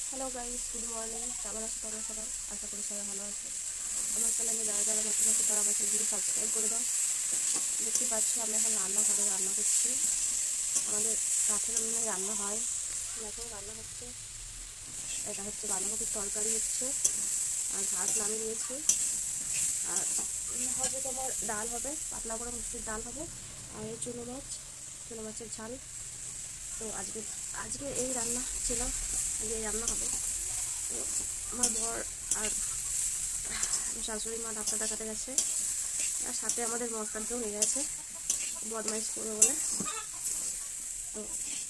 Hello guys, good morning. কেমন আছো তোমরা সবাই? আশা করি সবাই ভালো আছে। আমার চ্যানেলে যারা যারা নতুন আছে তারা আমার চ্যানেলটি সাবস্ক্রাইব করে দাও। দেখতে পাচ্ছ আমি এখন রান্নাঘরে রান্না করছি। আমাদের কাঠের উনুনে রান্না হয়। এখন রান্না হচ্ছে, এটা হচ্ছে বাঁধাকপির তরকারি হচ্ছে, আর ভাত নামিয়ে নিয়েছি। আর হবে তোমার ডাল হবে, পাতলা করে মুসুরির ডাল হবে, আর এই চুনো মাছের ঝাল। তো আজকে এই রান্না ছিল, এই রান্না হবে। তো আমার বর আর শাশুড়ি মা ডাক্তার দেখাতে গেছে, আর সাথে আমাদের মস্তানকেও নিয়ে গেছে বদমাইশ করবে বলে। তো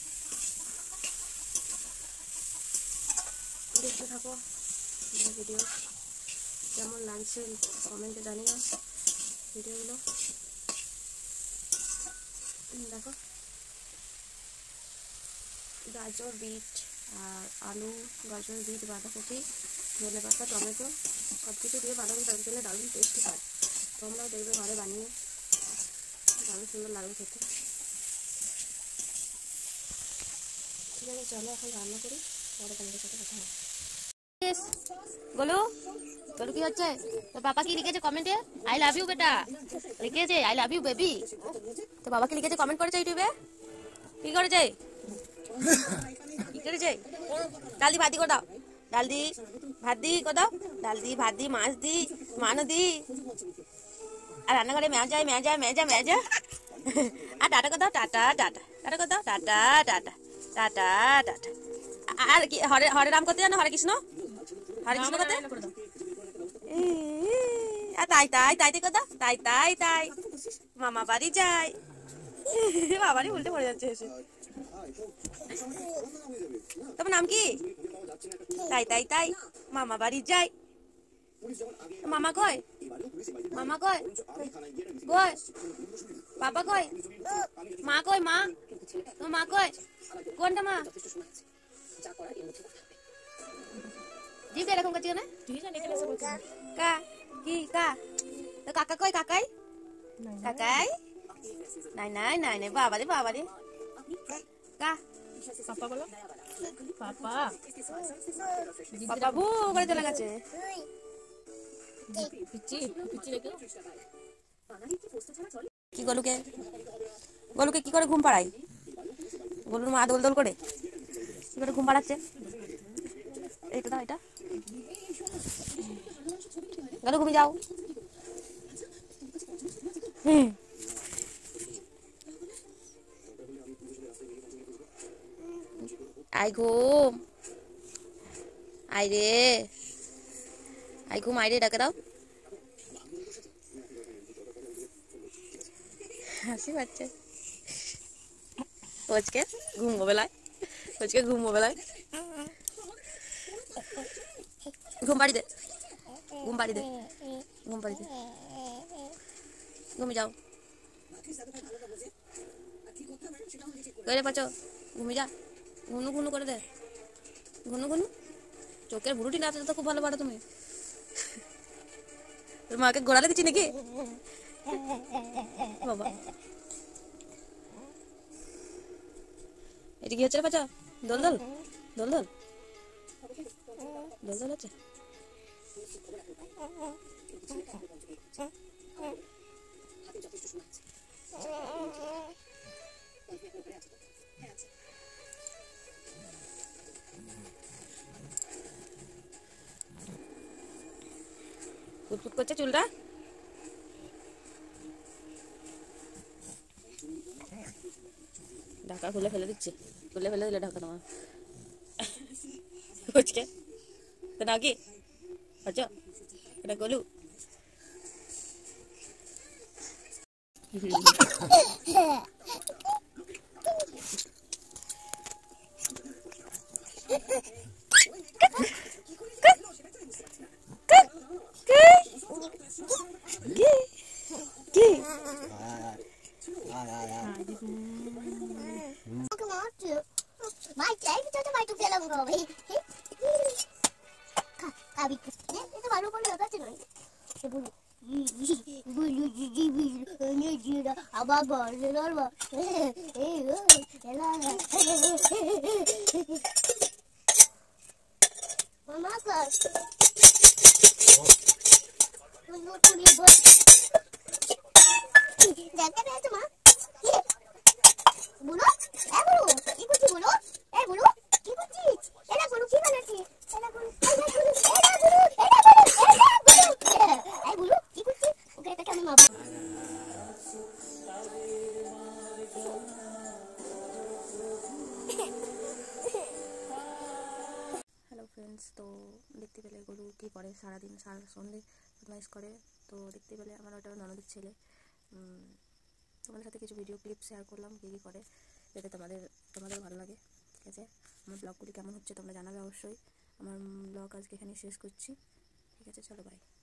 দেখতে থাকো ভিডিও, কেমন লাগছে কমেন্টে জানিও ভিডিওগুলো। দেখো, গাজর, বিট আর আলু, গাজর, বিট, বাঁধাকপি, ধনে পাতা, টমেটো সব কিছু দিয়ে বাঁধাকপি তরকারি দিলে দারুণ টেস্টি হয়। তোমরাও দেখবে ঘরে বানিয়ে, দারুণ সুন্দর লাগবে খেতে। ঠিক আছে, চলো এখন রান্না করি, পরে তোমাদের সাথে কথা হবে। বলো বলো কি হচ্ছে? তো বাবা কি লিখেছে কমেন্টে? আই লাভ ইউ বেটা লিখেছে, আই লাভ ইউ বেবি। তো বাবা কি লিখেছে কমেন্ট করেছে ইউটিউবে? কি করেছে? কি করেছে? ডাল দি ভাত দি করে দাও, ডাল দি ভাত দি করে দাও, ডাল দি ভাত দি মাছ দি মানো দি। আর রান্নাঘরে মেয়া যায় আর টাটা করে দাও, টাটা টাটা টাটা করে দাও, টাটা টাটা টাটা টাটা। আর কি হরে রাম করতে জানো? হরে কৃষ্ণ করতে? তাই তাই তাই তাই কথা, তাই তাই তাই মামা বাড়ি যাই। বাবারই উল্টে পড়ে যাচ্ছে এসে। তোমার নাম কি? তাই তাই তাই মামা বাড়ি যাই। মামা কয়? মামা কয়? কয় বাবা কয়? মা কয়? মা তোমার মা কয়? কোনটা মা? জিভ এরকম করছি কেন? কা কি কা? তো কাকা কয়? কাকাই কাকাই নাই নাই নাই নাই বাবারে বাবারে কা পাপা বলো, পাপা পাপা ভু করে চলে গেছে। কি গলুকে কি করে ঘুম পাড়াই? গলুর মা দোল দোল করে কি করে ঘুম পাড়াচ্ছে? এইটা দাও, এটা গেলো, ঘুমিয়ে যাও। আই ঘুম, আই রে আই ঘুম, আই রে ডাকে দাও। হাসি পাচ্ছে আজকে ঘুমবো বেলায়, ঘুম পাড়ি দে ঘুমিয়ে যাও। করে পাচ্ছ ঘুমিয়ে যা, ঘুনু ঘুনু করে দে, ঘুনু ঘুনু। চোখের ভুরুটি নাচতে তো খুব ভালো পারো তুমি। তোর মাকে গোড়ালে দিচ্ছি নাকি বাবা? এটা কি হচ্ছে রে পাচ্ছ? দোল দোল দোল দোল দোল দোল হচ্ছে। ফুটফুট করছে চুলটা। ঢাকা খুলে ফেলে দিচ্ছে, খুলে ফেলে দিলে ঢাকা তোমার বুঝকে তো নাও কি আচ্ছা এটা গলু। আবার মামা কর বন্ধু তুই বল দেখতে পেয়েছো মা বুড়ো বুড়ো কি করছিস বুড়ো বুড়ো কি করছিস এটা বুড়ো কি বানাচ্ছিস এটা বুড়ো এটা বুড়ো বুড়ো কি করছিস ওকে এটা আমি মাপা হ্যালো ফ্রেন্ডস, তো দেখতে পেলে গরু কী করে সারাদিন সারা সন্ধে বদমাইশ করে। তো দেখতে পেলে আমার ওটা ননদের ছেলে। তোমাদের সাথে কিছু ভিডিও ক্লিপ শেয়ার করলাম কী কী করে, যাতে তোমাদের ভালো লাগে। ঠিক আছে, আমার ব্লগগুলি কেমন হচ্ছে তোমরা জানাবে অবশ্যই। আমার ব্লগ আজকে এখানে শেষ করছি। ঠিক আছে, চলো বাই।